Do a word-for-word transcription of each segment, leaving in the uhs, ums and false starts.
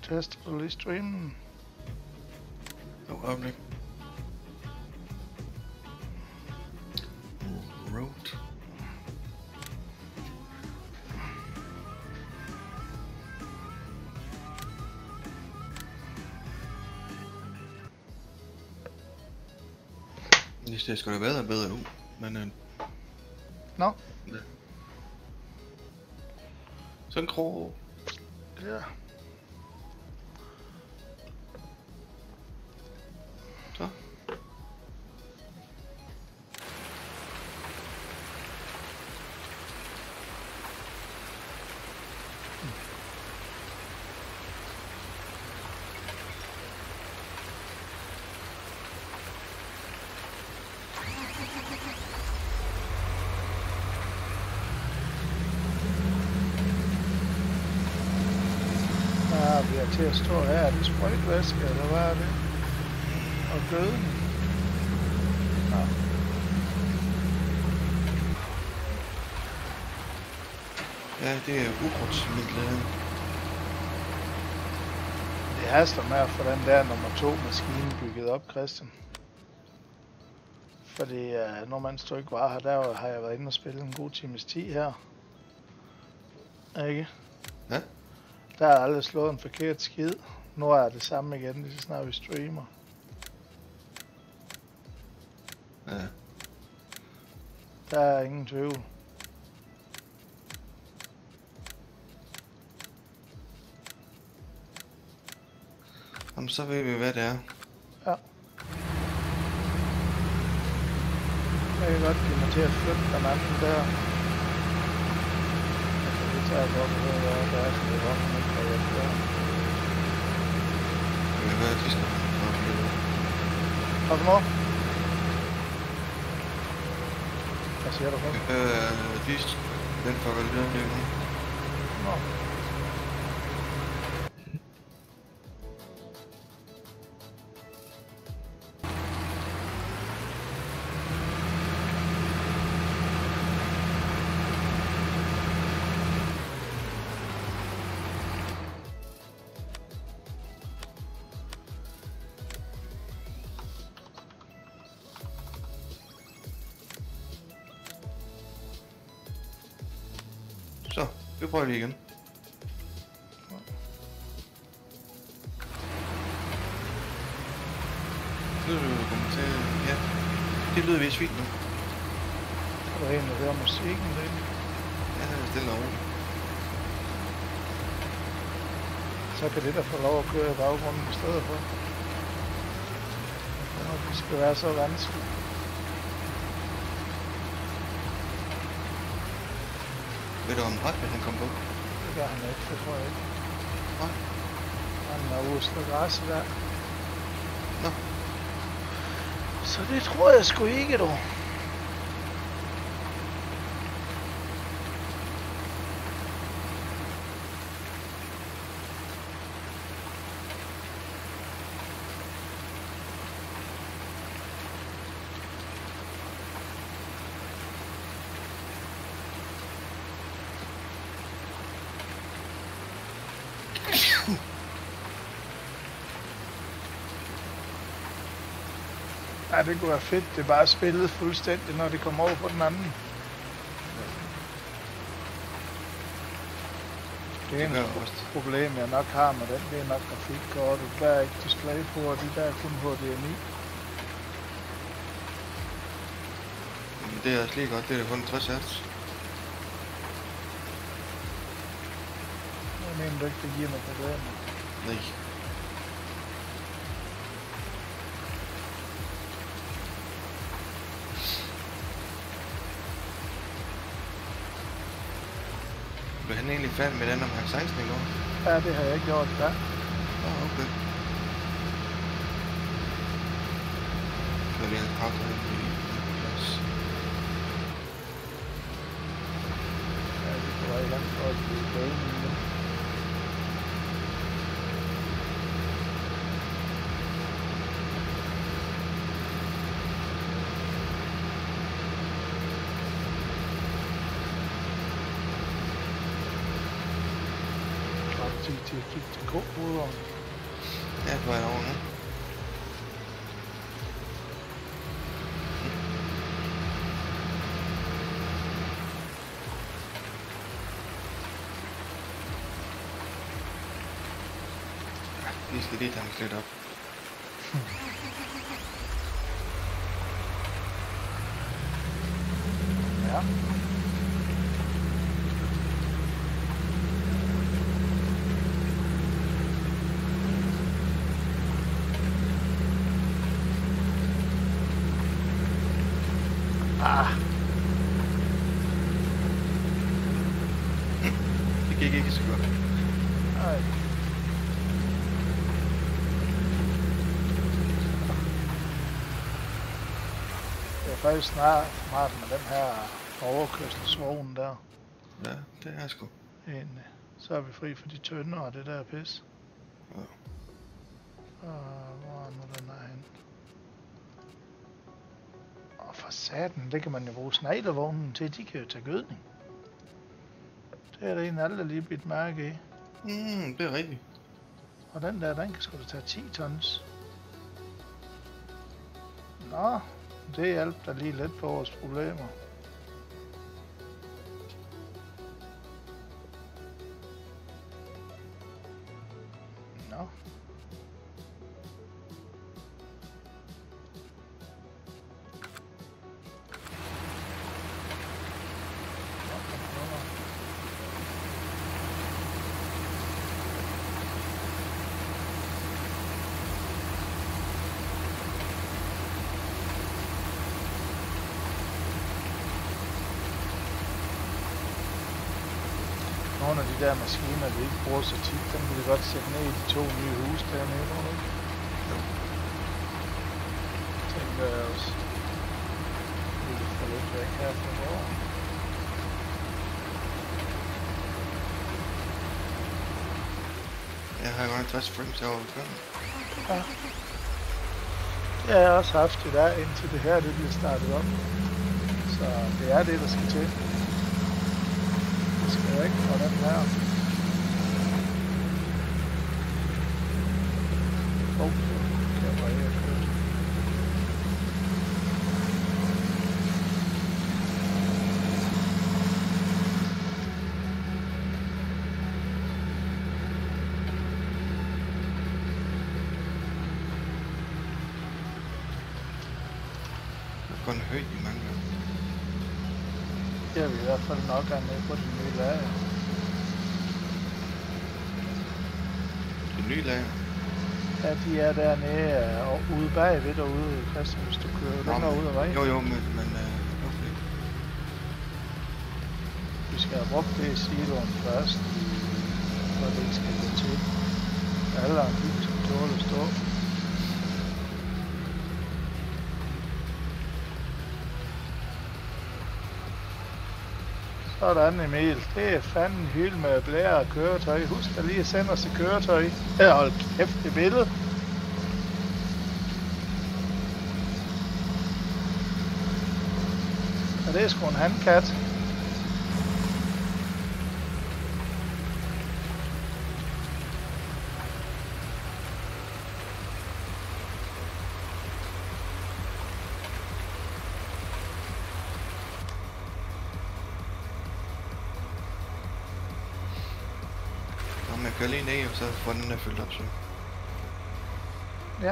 testable i streamen. Jo, øjeblik. Road. Det ser sgu da bedre og bedre ud, men... Øh, Nå. Ja. Så en krog. Ja. Så. Vi er til at stå her. Er det sprøjtvæske, eller hvad er det? Og gøden? Ja. Ja, det er ukrudtsmiddel. Det haster med at få den der nummer to maskine bygget op, Christian. Fordi uh, når man står ikke var her, der har jeg været inde og spille en god times ti her. Ikke? Ja. Der er aldrig slået en forkert skid. Nu er det samme igen, lige så snart vi streamer. Ja. Der er ingen tvivl. Jamen, så ved vi, hvad det er. Ja. Jeg kan godt give mig til at flytte den anden der. Altså, det tager jeg godt med, hvad der er, så det er godt, man ikke kan hjælpe der. Det kan være, at de skal Hvad for noget? Hvad siger du for? Øh, de den får vel det her nu. Nå. Så, vi prøver lige igen. Nu er du kommet til... Ja, det lyder vist fint nu. Kan du egentlig høre musikken lidt? Ja, det er stille over. Så kan det der få lov at køre i baggrunden i stedet for. Når det skal være så vanskeligt. Ved du om Hartmann han kom på? Det gør han ikke, det tror jeg ikke. Nej. Han er ude at slå græs i dag. Nå. Så det tror jeg sgu ikke, du. Ja, det kunne være fedt. Det er bare spillet fuldstændig, når det kommer over på den anden. Det er et problem, jeg nok har med den. Det er nok grafikkortet. Der er ikke display på, og de der er kun H D M I. Det er også lige godt. Det er kun tres hertz. Jeg mener du ikke, det giver mig problemer? Nej. Blev han egentlig færdig med den omkring seksten i går? Ja, det har jeg ikke gjort, ja. Åh, oh, okay. Så er det en pakke i plads. Ja, det kunne være i langt for at blive gaming. de, de gik til kohovederen. Ja, på vej over nu. Vi skal lige tanke lidt op. Ja. Ah. Det gik ikke så godt. Nej. Det er faktisk snart smart med den her overkørselsvogn der. Ja, det er sgu. Egentlig. Så er vi fri for de tønder og det der pis. Ja. Og hvor er nu den er henne? Og for satan, det kan man jo bruge sneglervognen til, de kan jo tage gødning. Det er der en alle lige bidt mærke i. Mm, det er rigtigt. Og den der, den kan sgu da tage ti tons. Nå, det hjælper da lige lidt på vores problemer. Nå. Nogle af de der maskiner, vi ikke bruger så tit, dem vil vi godt sætte ned i de to nye huse dernede. Jo. Tænker jeg også. Vi kan få lidt væk her fra hvor. Jeg har godt tres frames over ved køren. Ja. Det har jeg også haft i dag, indtil det her det bliver startet op. Så det er det, der skal til. Det skal væk fra den her. Åh, oh, så kan jeg bare ikke køre. Det er kun højt i mange gange. Det har vi i hvert fald nok af med på den nye lager. Det nye lager? Ja, de er dernede og ude bagved derude, Christian, hvis du kører længere ud af vejen. Jo, jo, men, men uh, okay. Vi skal have brugt det i siloen først, for det ikke skal gå til. Alle andre skal tåle at stå. Sådan, Emil. Det er fanden hyld med blære og køretøj. Husk at lige at sende os et køretøj. Ja, hold kæft, det billede. Og det er sgu en handkat. Jeg kører lige ned, og så får den der fyldt op, så. Ja.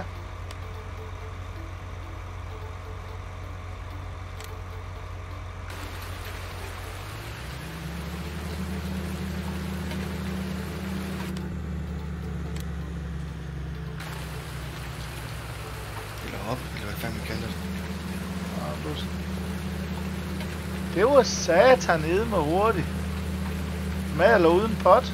Eller op, eller hvad fanden vi kalder det. Ja, bussen. Det var satan nede med hurtigt. Med eller uden pot.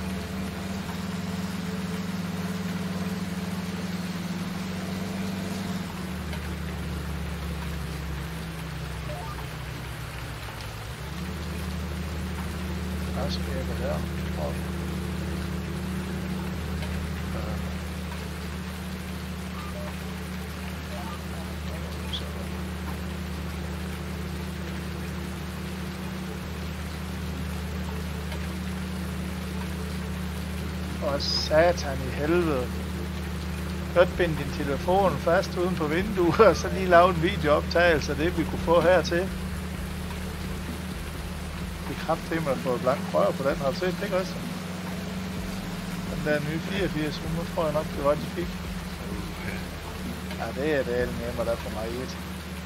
Hvad sker der her? Oh. For satan i helvede. Godt binde din telefon fast uden på vinduet, og så lige lave en videooptagelse af det, vi kunne få hertil. Vi kraftedeme at få blank rør på den. Har du set det, Christian? Den der nye fireogfirs hundrede, tror jeg nok, det var, de fik. Ja, det er det hjemme, der for mig et.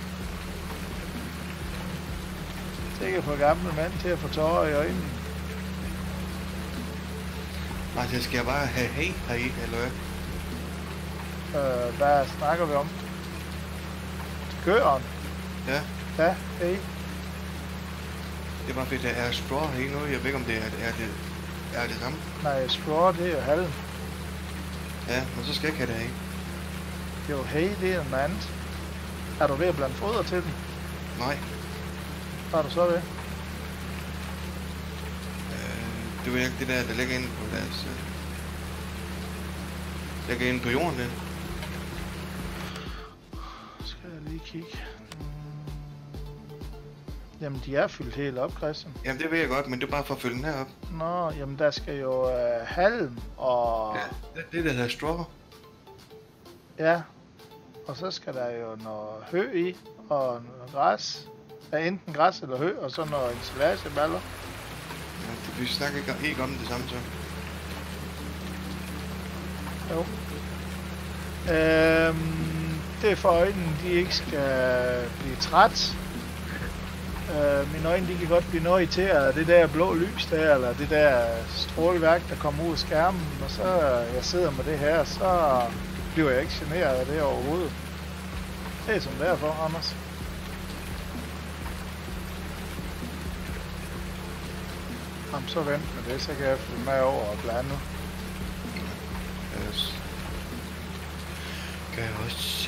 Sikker på gamle mand til at få tårer i øjnene. Altså, skal jeg bare have hey heri, eller hvad? Øh, hvad snakker vi om? Køren? Ja. Ja, hey. Det er bare fordi, der er straw hey nu. Jeg ved ikke, om det er, er, det, er det samme. Nej, straw, det er jo halm. Ja, men så skal jeg ikke have det hey. Jo, hey, det er en andet. Er du ved at blande foder til den? Nej. Hvad er du så ved? Øh, det var ikke det der, der ligger inde på deres... Øh, ligger inde på jorden, det. Skal jeg lige kigge. Jamen, de er fyldt helt op, Christian. Jamen, det ved jeg godt, men det er bare for at fylde den her op. Nå, jamen der skal jo øh, halm og... Ja, det, det der hedder straw. Ja, og så skal der jo noget hø i, og noget græs. Ja, enten græs eller hø, og så noget ensilageballer. Ja, det, vi snakker ikke, ikke om det samme så. Jo. Øhm, det er for øjnene, de ikke skal blive træt. Øh, mine øjne, de kan godt blive noget irriteret. Det der blå lys der, eller det der stråleværk, der kommer ud af skærmen. Og så jeg sidder med det her, så bliver jeg ikke generet af det overhovedet. Det er som derfor, Anders. Jamen, så vent med det, så kan jeg følge med over og blande. Yes. Kan jeg også...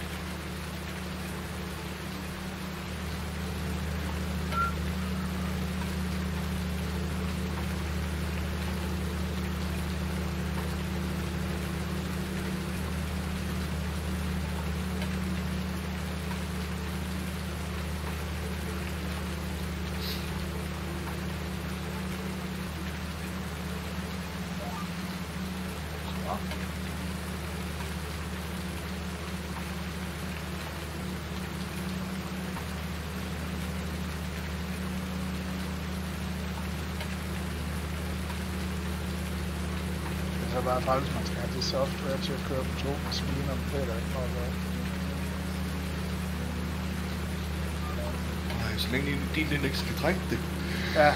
Det er bare træls, man skal have det software til at køre på to maskiner, men det er der ikke noget at gøre. Nej, så længe din den ikke skal trække det. Ja.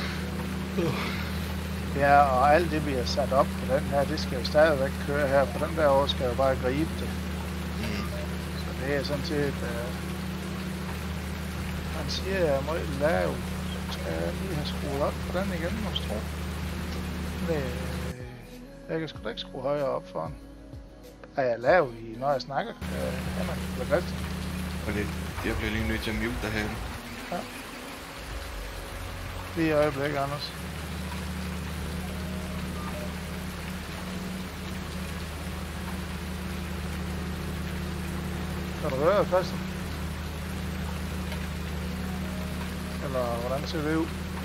Ja, og alt det vi har sat op på den her, det skal jo stadigvæk køre her, for den der år skal jo bare gribe det. Mm. Så det er sådan set... Uh... Han siger, at jeg er meget lav. Så skal jeg lige have skruet op på den igen, måske tro. Det... Jeg kan sgu da ikke skrue højere op for den. Er jeg lav i, når jeg snakker? Kan man blive godt. Og det, jeg bliver lige nødt til at mute dig her. Ja. Lige i øjeblik, Anders. Kan du høre, Christian? Eller hvordan ser det ud?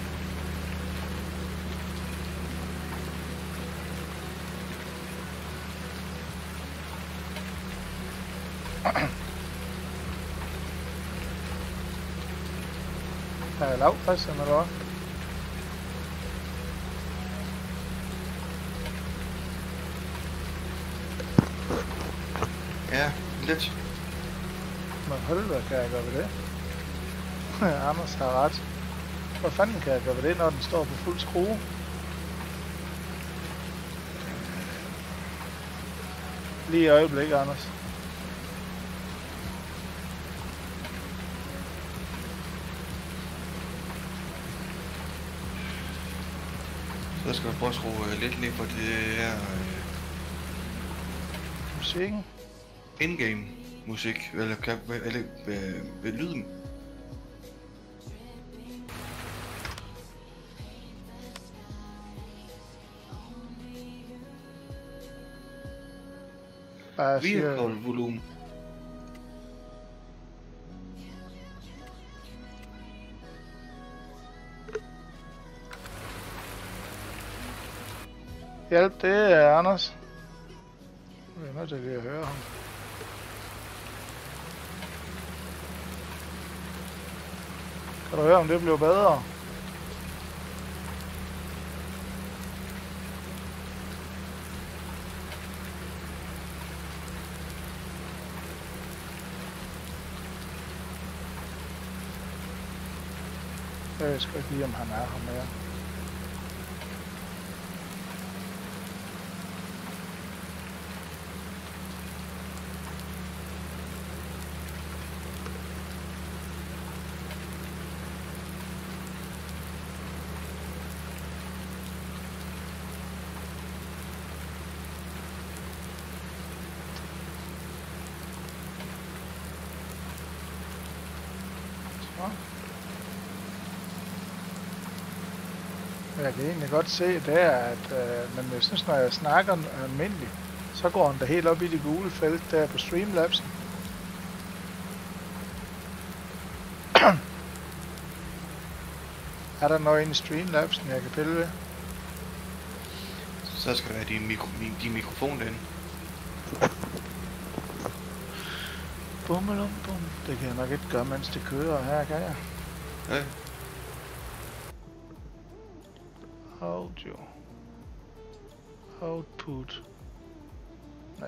Er jeg lav, Christian, eller hvad? Ja, lidt. Men helvede kan jeg gøre ved det? Anders har ret. Hvad fanden kan jeg gøre ved det, når den står på fuld skrue? Lige i øjeblik, Anders. Så skal vi prøve at skrue lidt ned for det her... Øh, musikken. In-game musik, eller, kan, eller øh, øh, lyden. Vehicle volume. Hjælp, det er Anders. Jeg er nødt til lige at høre ham. Kan du høre, om det bliver bedre? Jeg skal ikke lide, om han er her mere. Jeg kan egentlig godt se der, at øh, men jeg synes, når jeg snakker almindeligt, så går han da helt op i det gule felt der på Streamlabsen. Er der noget inde i Streamlabsen, jeg kan pille ved? Så skal der være din, mikro, min, din mikrofon derinde. Bummelum bum. Det kan jeg nok ikke gøre, mens det kører her, kan jeg? Ja. Audio. Output. Nej.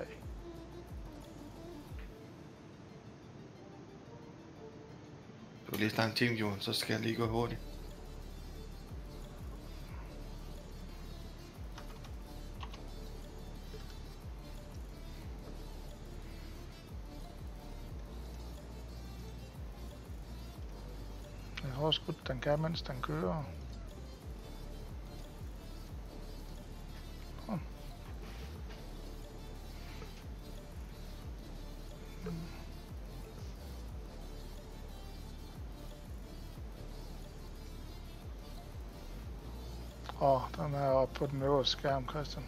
Du vil lige starte en time, Johan, så skal jeg lige gå hurtigt. Jeg har også skudt, den kan, mens den kører. Åh, oh, den er oppe på den øverste skærm, Christian.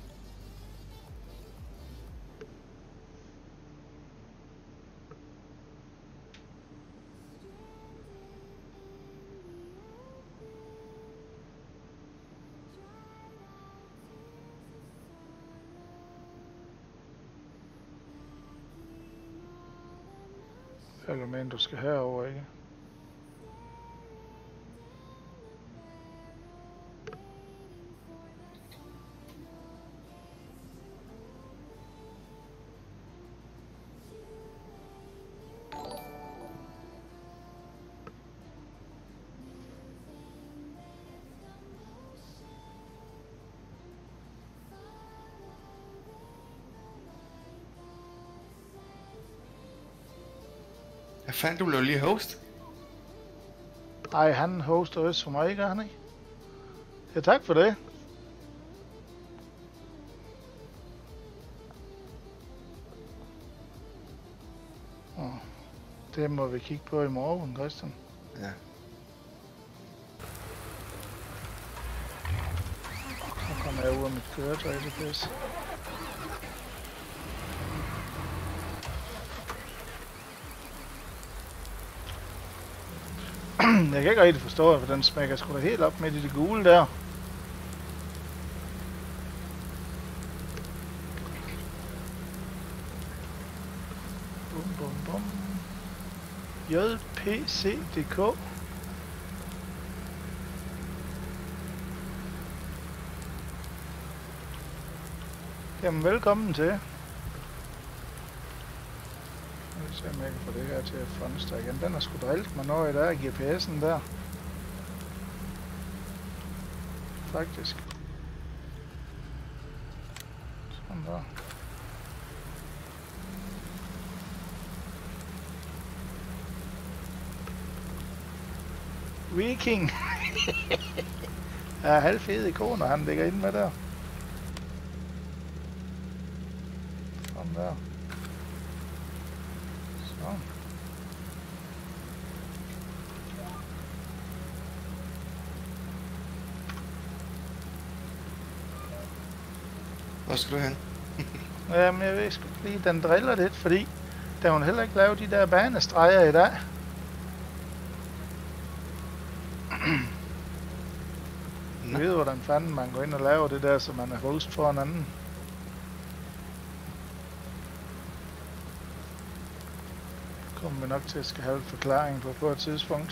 Eller men du skal herover, ikke? Hvad fanden, du blev lige host? Ej, han hoster også for mig, gør han ikke? Ja, tak for det. Oh, det må vi kigge på i morgen, Christian. Ja. Nu kommer jeg ud af mit køretøj, det pisse. Jeg kan ikke rigtig forstå, for den smækker sgu da helt op midt i det gule der. Bum bum bum. J P C punktum D K. Jamen velkommen til. Jeg ser om jeg kan få det her til at fonde igen. Den har sgu drillet mig noget der, G P S'en der. Faktisk. Sådan der. Viking! Ja, halvfede ikoner, han ligger inde med der. Sådan der. Sådan. Hvor skal du hen? Jamen, jeg ved sgu lige, den driller lidt, fordi der hun heller ikke lavet de der banestreger i dag. de ved, hvordan fanden man går ind og laver det der, så man er host for en anden. Kommer vi nok til at skal have en forklaring på på et tidspunkt.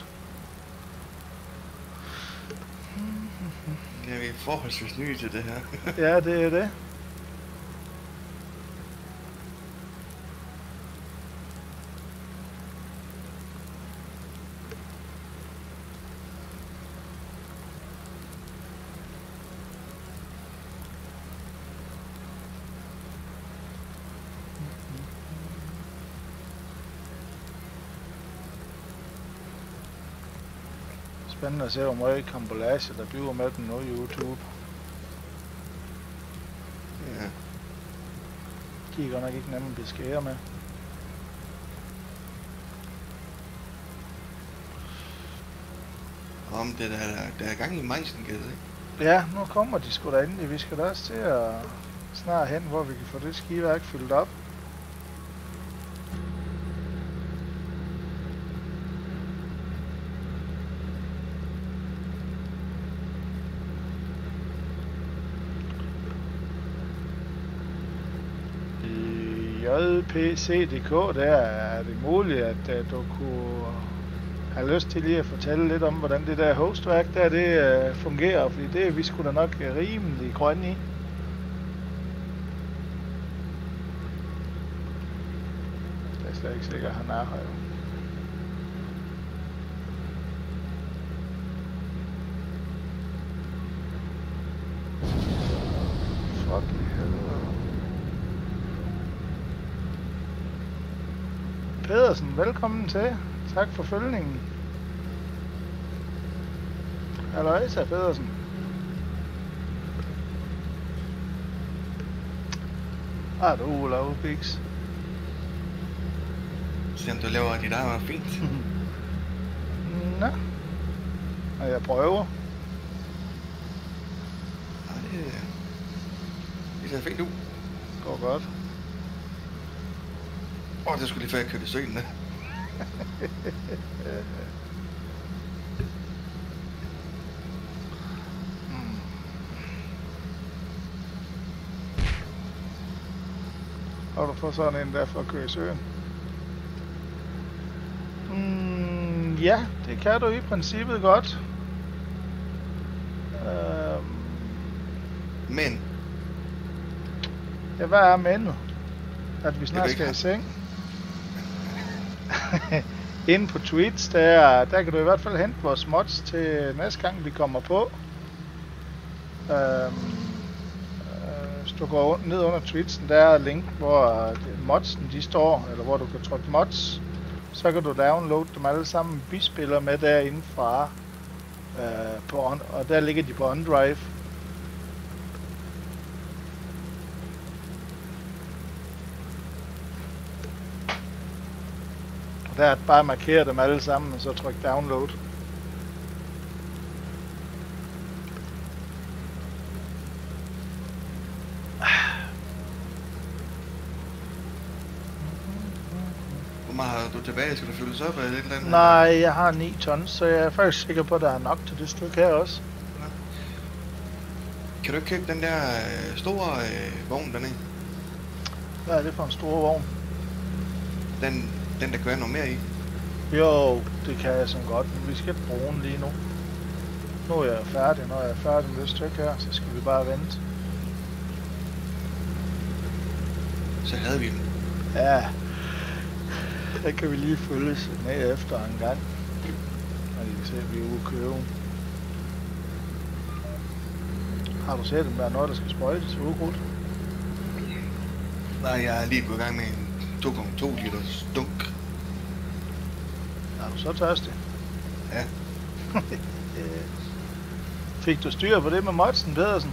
Ja, vi er forholdsvis nye til det her. Ja, det er det. Spændende at se, hvor meget kambolage der bliver med den nu i YouTube. Ja. De er godt nok ikke nemme at beskære med. Om det der, der, der er gang i Meisengaard, ikke? Ja, nu kommer de sgu da endelig. Vi skal da også til at snart hen, hvor vi kan få det skiværk fyldt op. J P C punktum D K, der er det muligt, at uh, du kunne have lyst til lige at fortælle lidt om, hvordan det der hostværk der, det uh, fungerer, fordi det er vi sgu da nok rimelig grønne i. Det er slet ikke sikkert, at han er her jo. Fuck i helvede. Pedersen, velkommen til. Tak for følgningen. Halløjsa, Pedersen. Ah, du Olav Bix. Se om du laver dit eget fint. Nå. Og jeg prøver. Ja, det, det ser fint ud. Går godt. Åh, oh, det skulle lige før jeg kørte i søen, da. mm. Har du fået sådan en der for at køre i søen? Mm, ja, det kan du i princippet godt. Øhm. Men. Ja, hvad er mendet? At vi snart skal i seng. Inde på Twitch, der, der kan du i hvert fald hente vores mods til næste gang vi kommer på. Øhm, øh, hvis du går ned under Twitchen, der er link, hvor modsen de står, eller hvor du kan trykke mods. Så kan du downloade dem alle sammen, vi spiller med derinde fra, øh, på on, og der ligger de på OnDrive. Der er bare at markere dem alle sammen, og så tryk download. Hvor meget har du tilbage? Skal du fyldes op af et eller andet? Nej, jeg har ni tons, så jeg er faktisk sikker på, at der er nok til det stykke her også. Ja. Kan du ikke købe den der øh, store øh, vogn dernede? Hvad er det for en stor vogn? Den, den der kører noget mere i? Jo, det kan jeg sådan godt, men vi skal ikke bruge den lige nu. Nu er jeg færdig, når jeg er færdig med det stykke her, så skal vi bare vente. Så havde vi den. Ja, der kan vi lige følges med efter en gang. Og I kan se, at vi er ude at købe. Har du set, om der er noget, der skal sprøjtes til ukrudt? Nej, jeg er lige gået i gang med en to komma to liters dunk. Er du så tørstig? Ja. Fik du styr på det med Modsen, Pedersen?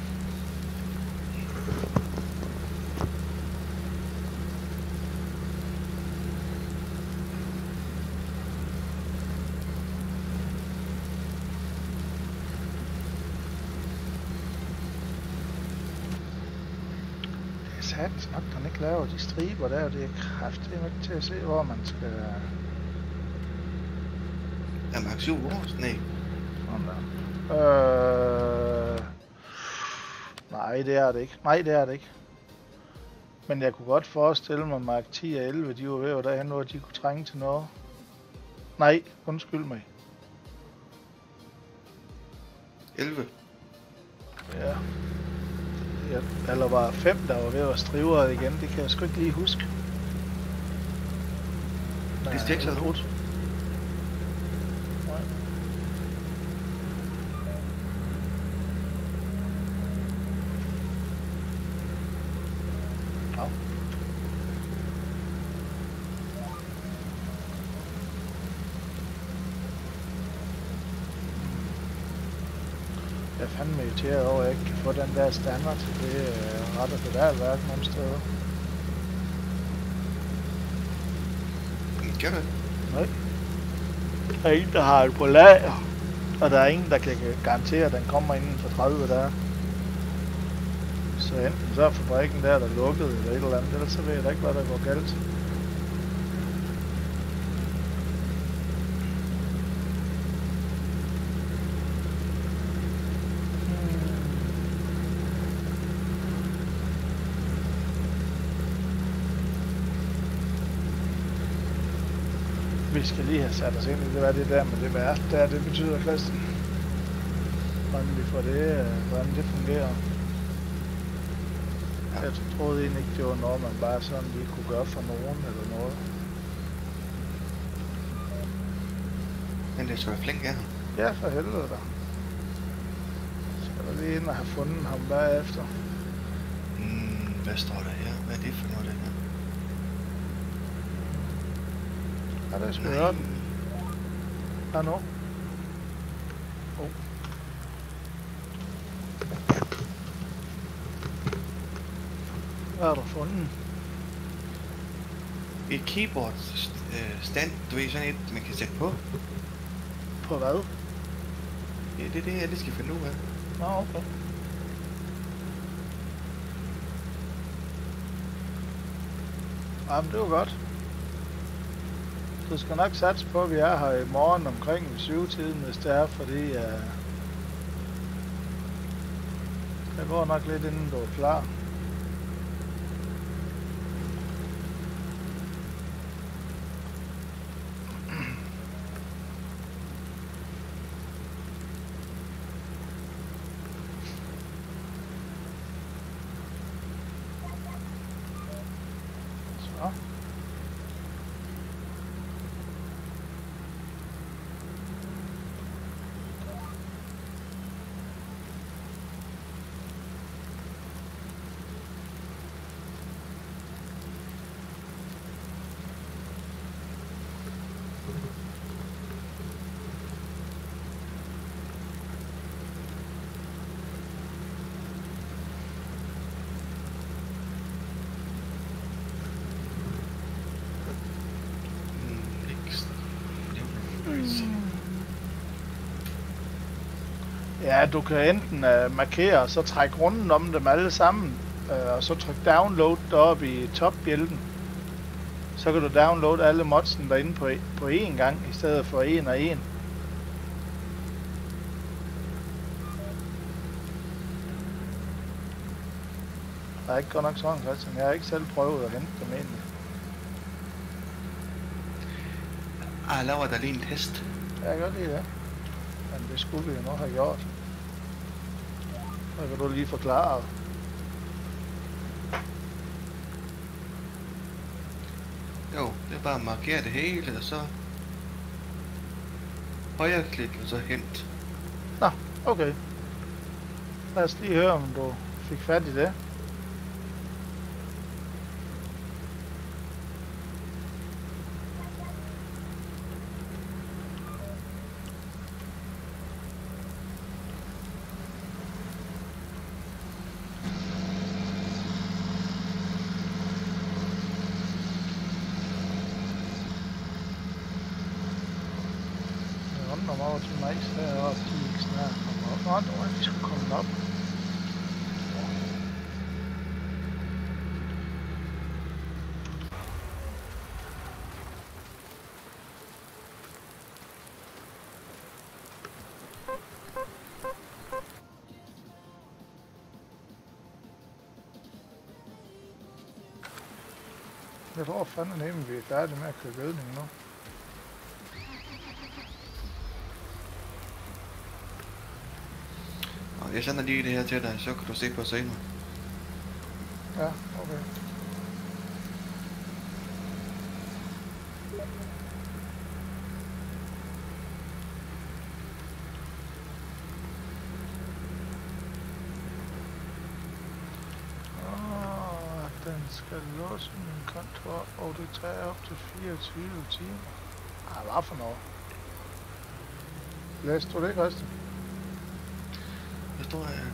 Satans nok, den ikke laver de striber der, det er kraftigt ikke til at se, hvor man skal... Er Max syv år? Nej. Sådan der. Øh... Nej, det er det ikke. Nej, det er det ikke. Men jeg kunne godt forestille mig, at Mark ti og elleve, de var ved at derhen, hvor de kunne trænge til noget. Nej, undskyld mig. elleve. Ja. Ja. Eller var fem, der var ved at strive igen. Det kan jeg sgu ikke lige huske. Det er seks eller otte. Nej. Ja. Jeg er fandme irriteret over, at jeg ikke kan få den der standard til det øh, ret og pedalværk nogle steder. Gør det? Nej. Der er en, der har det på lager, og der er ingen, der kan garantere, at den kommer inden for tredive dage. Så enten så er fabrikken der, der er lukket eller et eller andet, ellers så ved jeg da ikke, hvad der går galt. Vi skal lige have sat os ind i det, hvad det der med det værste der, det betyder, Christian. Hvordan vi får det, hvordan det fungerer. Ja. Jeg troede egentlig ikke, det var noget, man bare sådan lige kunne gøre for nogen eller noget. Men det skal være flink af ham. Ja, for helvede da. Så skal der lige ind og have fundet ham bagefter. Hmm, hvad står der her? Hvad er det for noget, det her? Ja, det er sgu hørt. Her nu. Oh. Hvad har du fundet? Et keyboard stand, du ved, sådan et, man kan sætte på. På hvad? Ja, det er det, jeg lige skal finde ud af. Nå, okay. Jamen, det var godt. Du skal nok satse på, at vi er her i morgen omkring syv-tiden, hvis det er, fordi uh, jeg går nok lidt inden du er klar. Så. Ja, du kan enten uh, markere og så trække runden om dem alle sammen, uh, og så trykke download deroppe i topbjælken. Så kan du downloade alle modsen derinde på, på én gang, i stedet for en og en. Jeg er ikke godt nok sådan, Christian. Jeg har ikke selv prøvet at hente dem egentlig. Ah, jeg laver der lige en test. Jeg kan godt lide det. Men det skulle vi jo nok have gjort. Så kan du lige forklare. Jo, det er bare at markere det hele, og så højreklik og så hent. Nå, okay. Lad os lige høre, om du fik fat i det. Over til mig heroppe, de ikke snart kommer op. Nå, nu er vi skulle komme op. Jeg tror fandme nemlig, vi er færdige med at købe gødning nu. Og jeg sender lige det her til dig, så kan du se på senere. Ja, okay. Den skal låse min konto, og det tager op til fireogtyve timer. Ah, hvad for noget? Læste du det, Christian? Der står jeg.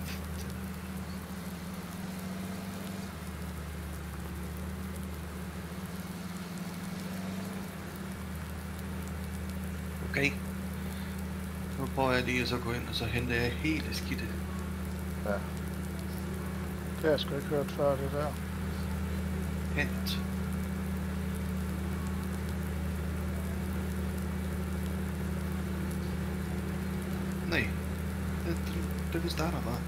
Okay. Nu prøver jeg lige at så gå ind, og så henter jeg hele skidtet. Ja. Det har jeg sgu ikke hørt før, det der. Hent. Nej. Det, det, det starter bare.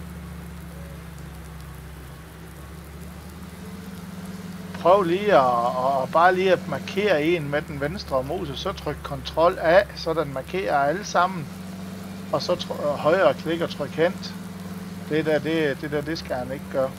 Prøv lige at, at bare lige at markere en med den venstre mus, så tryk kontrol A, så den markerer alle sammen. Og så tryk, højre klik og tryk hent. Det der, det, det der, det skal han ikke gøre.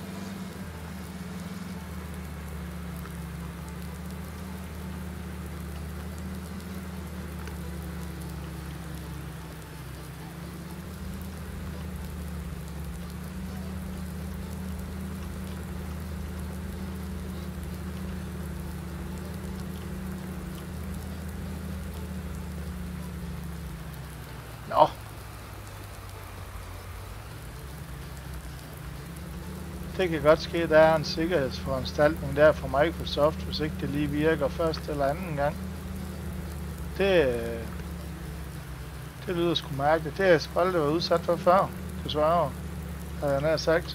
Nå. Det kan godt ske, at der er en sikkerhedsforanstaltning der fra Microsoft, hvis ikke det lige virker første eller anden gang. Det, det lyder sgu mærkeligt. Det har jeg sgu aldrig været udsat for før, desværre, havde jeg nær sagt.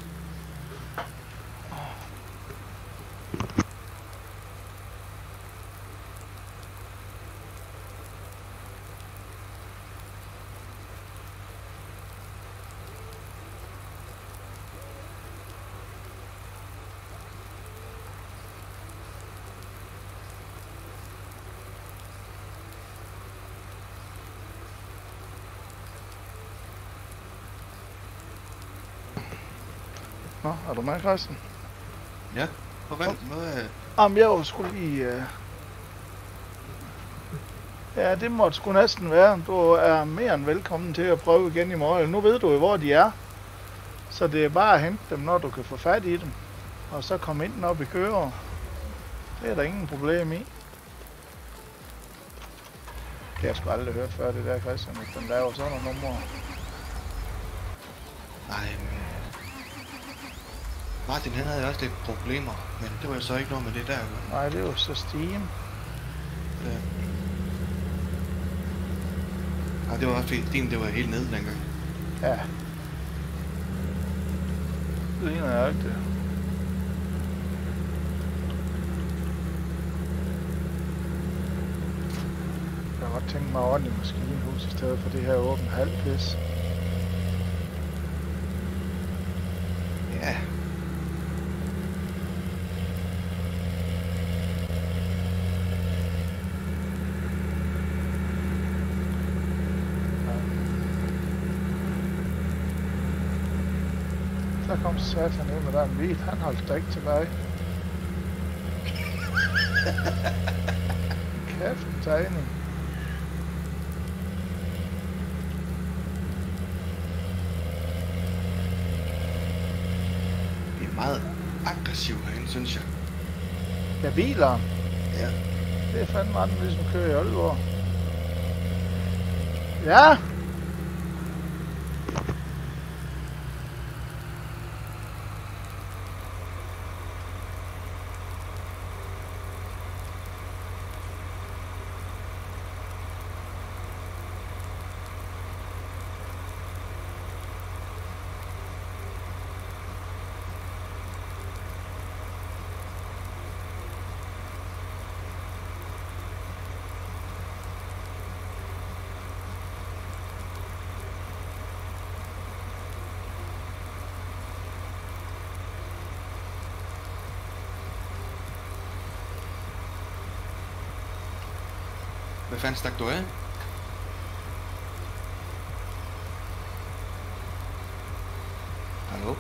Nå, er du med, Christian? Ja, forvent noget. Jamen, jeg var sgu lige... Uh... Ja, det måtte sgu næsten være. Du er mere end velkommen til at prøve igen i morgen. Nu ved du jo, hvor de er. Så det er bare at hente dem, når du kan få fat i dem. Og så komme ind, når vi kører. Det er der ingen problem i. Det har jeg sgu aldrig hørt før, det der, Christian, at den laver sådan nogle numre. Nej, men... Martin, han havde også lidt problemer, men det var jo så ikke noget med det der. Nej, det er jo så Steam. Ja. Nej, det var også fordi Steam, det var helt nede dengang. Ja. Det ligner jeg ikke det. Jeg har godt tænkt mig ordentligt maskinhus i stedet for det her åbent halvpis. Ja. Der kom satan ind med der en bil. Han holdt da ikke tilbage. Kæft en tegning. Det er meget aggressiv herinde, synes jeg. Ja, biler. Ja. Det er fandme meget, ligesom kører i Aalborg. Ja! Hvad fanden stak du af? Hallo?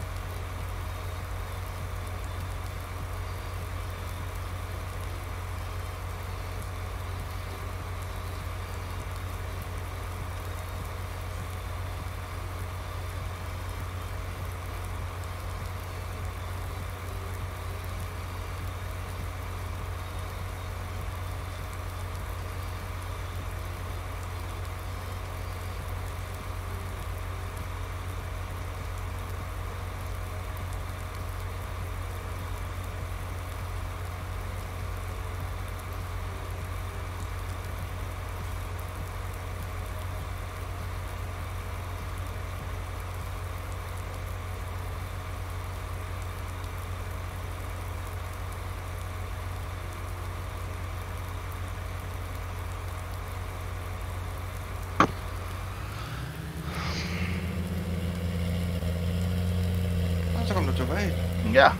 Så kom du tilbage. Ja.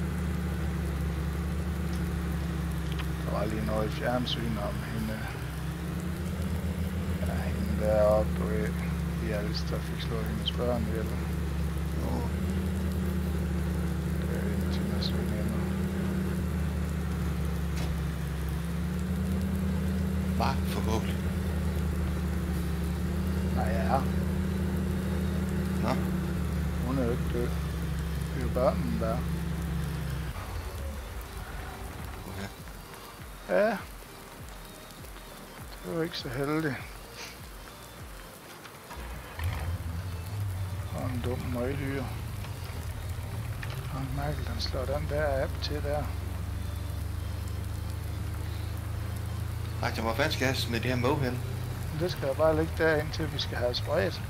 Der var lige noget i fjernsyn om hende. Ja, hende deroppe, du ved. De Alice, der fik slået hendes børn ihjel. Nå. Det er en til næste veninder. Bare forhåbentlig. Nej, ja. Nå. Hun er jo ikke død. Det er jo børnene, der er. Okay. Ja. Det var ikke så heldigt. Og en dum møgdyr. Og Michael, den slår den der app til der. Ej, hvor fanden skal jeg smide det her mål hen? Men det skal jeg bare lægge der indtil vi skal have spredt.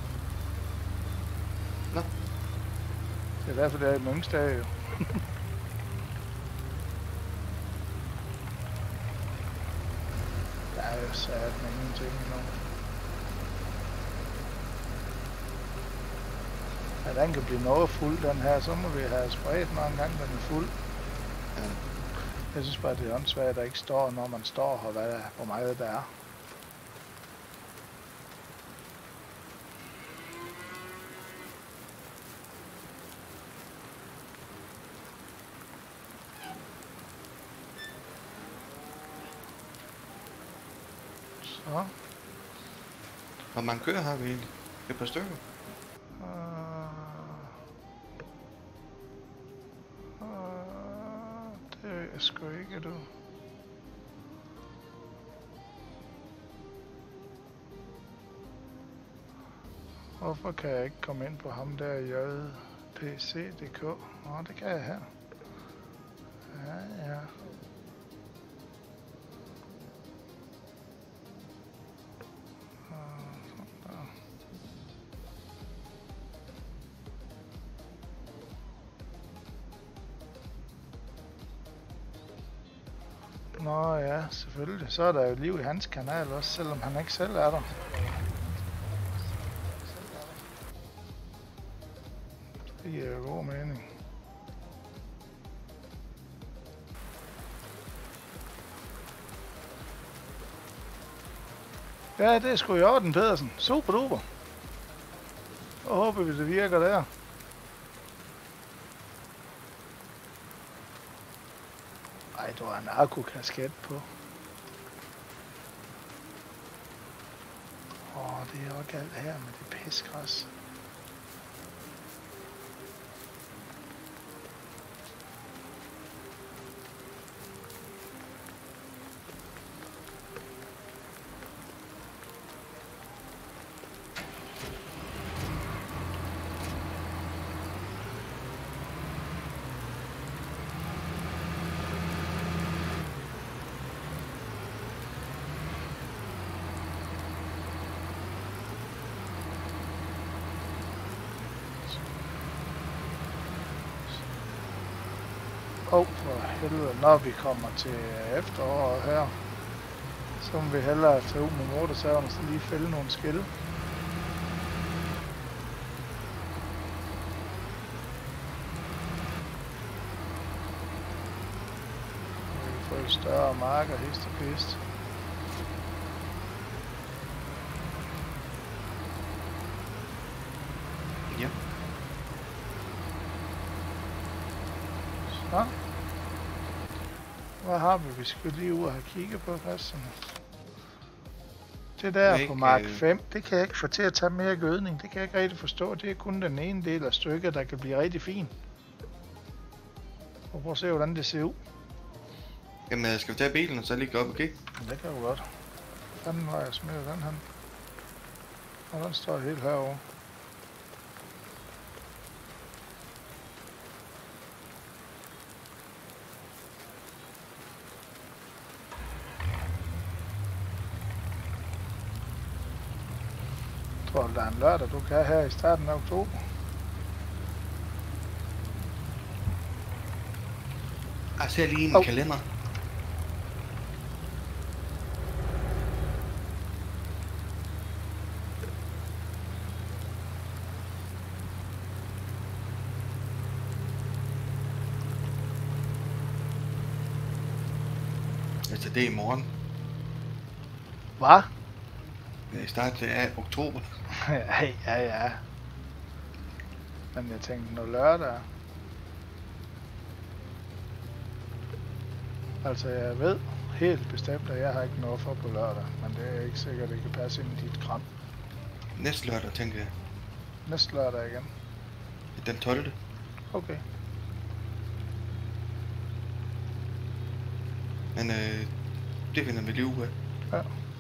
Nå. Det er derfor, det er i Møngsdag jo. Der er jo sat med ingenting endnu. Ja, den kan blive noget fuld, den her. Så må vi have spredt mange gange, den er fuld. Ja. Jeg synes bare, det er åndssvagt, at der ikke står, når man står her, hvad der, hvor meget der er. Så. Hvor mange køer har vi egentlig? Et par stykker? Uh, uh, det ved jeg sgu ikke, du. Hvorfor kan jeg ikke komme ind på ham der J P C punktum d k? Nå, det kan jeg her. Ja, ja. Nå ja, selvfølgelig. Så er der jo liv i hans kanal også, selvom han ikke selv er der. Det giver jo god mening. Ja, det er sgu i orden, Pedersen. Super duper. Så håber vi, det virker der. Ej, du har en narkokasket på. Åh, det er jo galt her med det pisgræs. Åh, oh, for helvede, når vi kommer til efteråret her, så må vi hellere tage ud med motorsaven og så lige fælde nogle skille. Og vi får større marker, hist og pist. Ja. Så. Hvad har vi? Vi skal lige ud og have kigget på Christian. Det der ikke, på mark øh... fem, det kan jeg ikke få til at tage mere gødning. Det kan jeg ikke rigtig forstå. Det er kun den ene del af stykket, der kan blive rigtig fin. Og prøv at se, hvordan det ser ud. Jamen, skal vi tage bilen og så lige gå op og kigge? Det kan jo godt. Fanden var jeg smidt den her. Og den står helt herovre. Jeg tror, der er en lørdag, du kan her i starten af oktober. Jeg ser lige en oh. kalender. Altså det er i morgen. Hvad? Det er i starten af oktober. ja, ja, ja. Men jeg tænkte, nu lørdag. Altså jeg ved helt bestemt, at jeg har ikke noget for på lørdag. Men det er ikke sikkert, at det kan passe ind i dit kram. Næste lørdag, tænker jeg. Næste lørdag igen. Den tolvte Okay. Men øh, det finder vi lige ud af. Ja.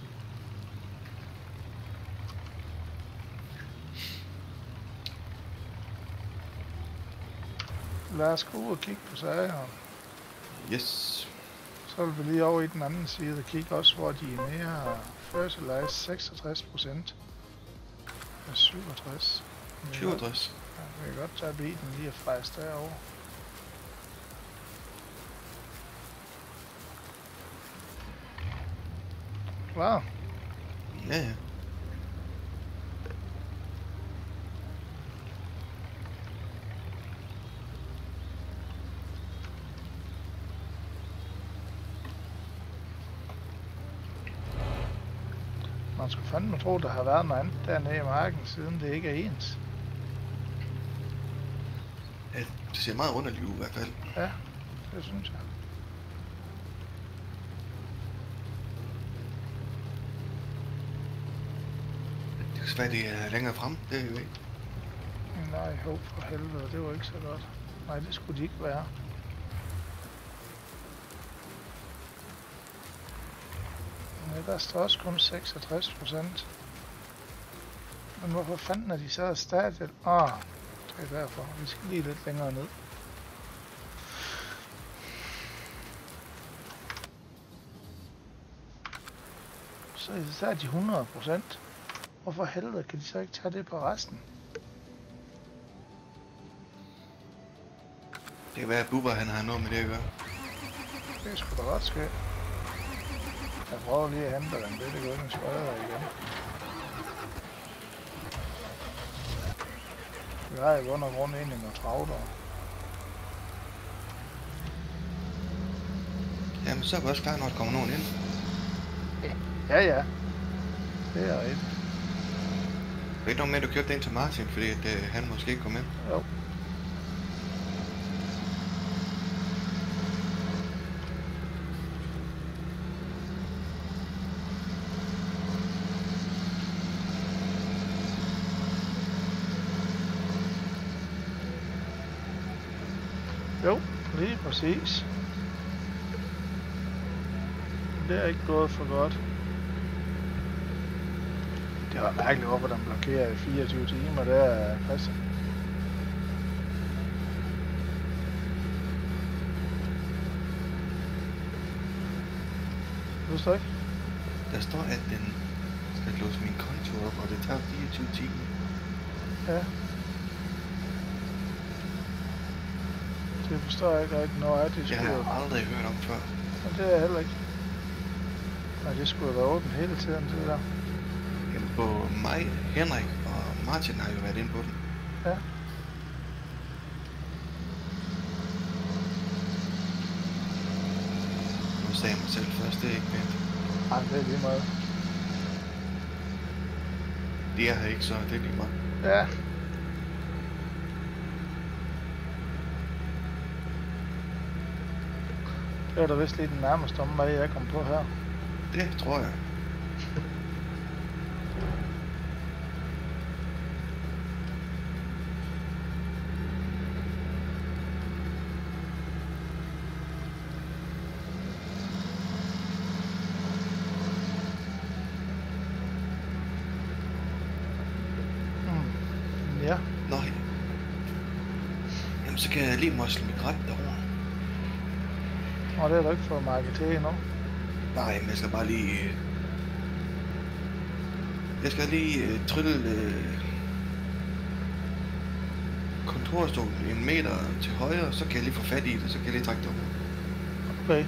Lad os gå ud og kigge på sager. Yes. Så vil vi lige over i den anden side og kigge også, hvor de er mere fertilized seksogtres procent. Og syvogtres. syvogtres. Ja, vi kan godt tage bilen lige og frejse derovre. Klar. Ja, ja. Man skulle fandme tro, der har været noget andet dernede i marken, siden det ikke er ens. Ja, det ser meget underligt ud i hvert fald. Ja, det synes jeg. Det kan være, det er længere frem, det er jo ikke. Nej, håb for helvede, det var ikke så godt. Nej, det skulle de ikke være. Ja, der står også kun seksogtres procent. Men hvorfor fanden er de så stadig? Åh, oh, det er derfor. Vi skal lige lidt længere ned. Så er de hundrede procent. Hvorfor helvede kan de så ikke tage det på resten? Det kan være, at Bubber han har noget med det at gøre. Det skulle da godt ske. Jeg prøver lige at hente den. Det er det godt, den spreder igen. Vi har i bund og grund egentlig nogle travler. Jamen, så er vi også klar, når der kommer nogen ind. Ja, ja. Det er rigtigt. Det er ikke noget med, at du købte ind til Martin, fordi at, øh, han måske ikke kom ind. Jo. Jo, lige præcis. Det er ikke gået for godt. Det var mærkeligt, hvorfor den blokerer i fireogtyve timer, det er Christian. Du står ikke? Der står, at den skal låse min konto op, og det tager fireogtyve timer. Ja. Det forstår jeg ikke rigtig noget af det. Det har jeg aldrig hørt om før. Men det er jeg heller ikke. Nej, det skulle være åbent hele tiden, det der. Jamen, på mig, Henrik og Martin har jo været inde på den. Ja. Nu sagde jeg mig selv først, det er ikke pænt. Ej, det er lige meget. Det er her ikke, så det er lige meget. Ja. Det var da vist lige den nærmeste omvej, jeg kom på her. Det tror jeg. Ja. Nå, jamen så kan jeg lige mosle mit ret derovre. Og det har du ikke fået markedet til endnu. Nej, men jeg skal bare lige... Øh... Jeg skal lige øh, trylle øh... kontorstolen en meter til højre, så kan jeg lige få fat i det, så kan jeg lige trække det over. Okay.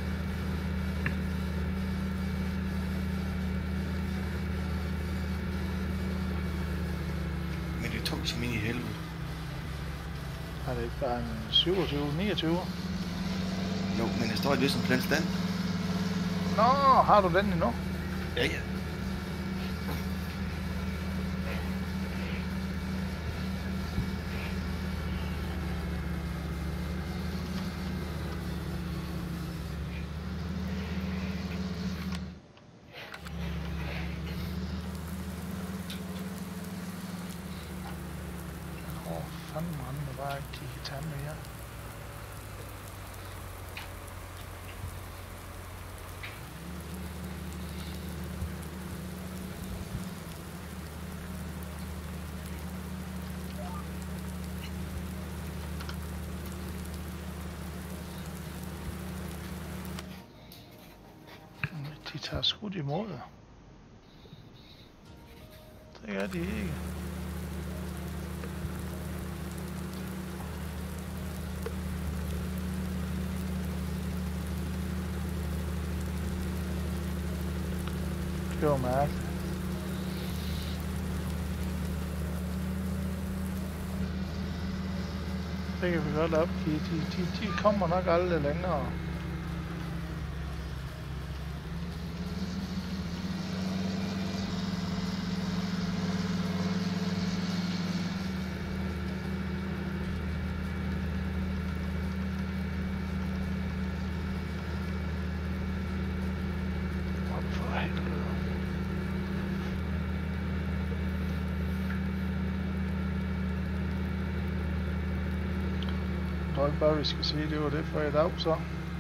Men det er tungt som ind i helvede. Er det ikke bare en syvogtyve, niogtyve? Jo, men jeg står i ligesom plan stand. Nå, har du den endnu? Ja, ja. Åh, fanden må han da bare ikke kigge til ham mere. De tager skudt imod. Det er de ikke. Det var mærkeligt. Det kan vi godt opgive. De, de, de kommer nok aldrig længere. Jeg tror ikke bare, vi skal sige, det var det for i dag, så.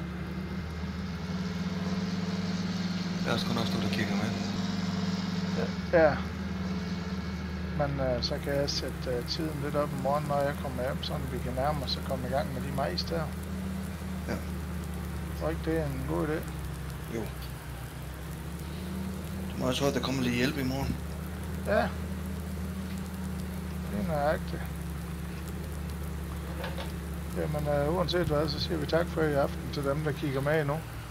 Jeg er sgu nok stå der og kigger med. Ja. ja. Men uh, så kan jeg sætte uh, tiden lidt op i morgen, når jeg kommer hjem, så vi kan nærme os og komme i gang med de majs der. Ja. Tror ikke, det er en god idé? Jo. Du må også høre, at der kommer lidt hjælp i morgen. Ja. Det er nøjagtigt. Jamen, uh, uanset hvad, så siger vi tak for i aften til dem, der kigger med nu.